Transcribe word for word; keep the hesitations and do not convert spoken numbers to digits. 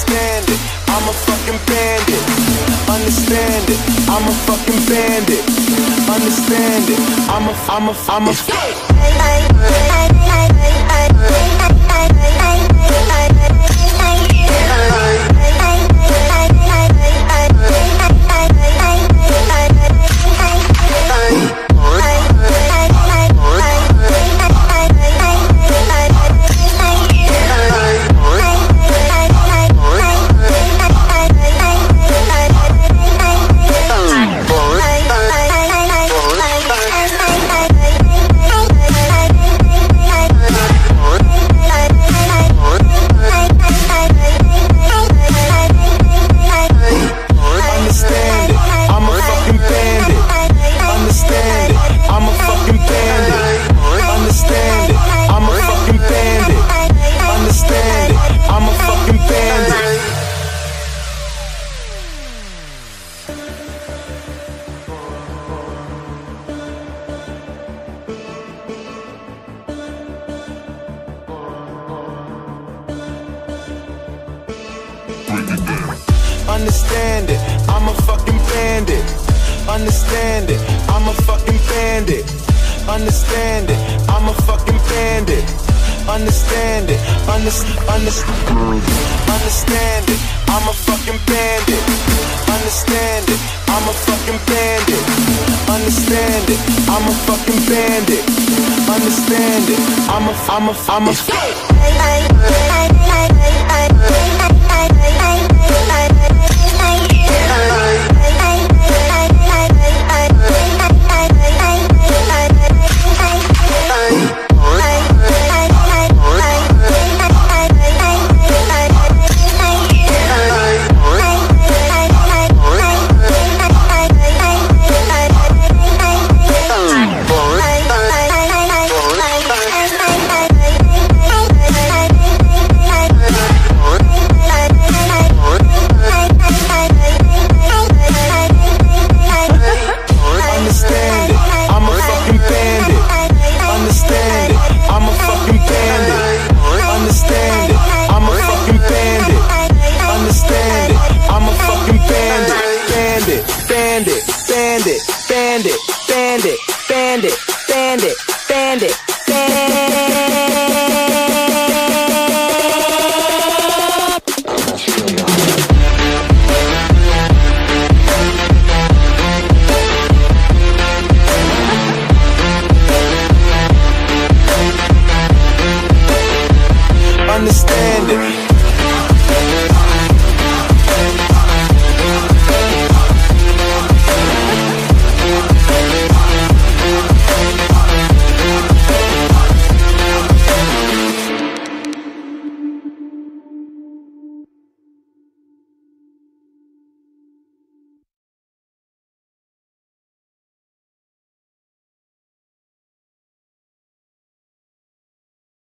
Understand it, I'm a fucking bandit. Understand it, I'm a fucking bandit. Understand it, I'm a, I'm a, I'm a. Understand it, I'm a fucking bandit. Understand it, I'm a fucking bandit. Understand it, I'm a fucking bandit. Understand it, understand, understand it, I'm a fucking bandit. Understand it, I'm a fucking bandit. Understand it, I'm a fucking bandit. Understand it, I'm a, I'm a, I'm a. Bandit, bandit, bandit.